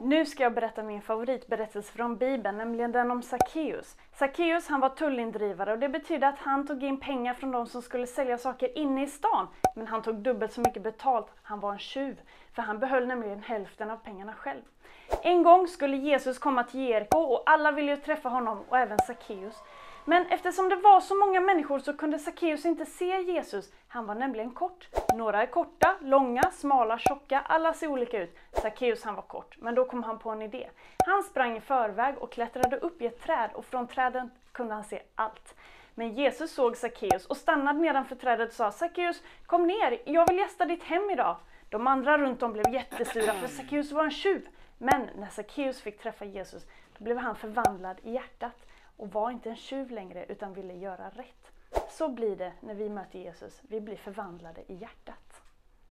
Nu ska jag berätta min favoritberättelse från Bibeln, nämligen den om Sackeus. Sackeus, han var tullindrivare och det betyder att han tog in pengar från de som skulle sälja saker inne i stan. Men han tog dubbelt så mycket betalt. Han var en tjuv, för han behöll nämligen hälften av pengarna själv. En gång skulle Jesus komma till Jeriko och alla ville ju träffa honom och även Sackeus. Men eftersom det var så många människor så kunde Sackeus inte se Jesus. Han var nämligen kort. Några är korta, långa, smala, tjocka. Alla ser olika ut. Sackeus, han var kort. Men då kom han på en idé. Han sprang i förväg och klättrade upp i ett träd och från träden kunde han se allt. Men Jesus såg Sackeus och stannade nedanför trädet och sa: Sackeus, kom ner, jag vill gästa ditt hem idag. De andra runt om blev jättesura för Sackeus var en tjuv. Men när Sackeus fick träffa Jesus, då blev han förvandlad i hjärtat. Och var inte en tjuv längre utan ville göra rätt. Så blir det när vi möter Jesus. Vi blir förvandlade i hjärtat.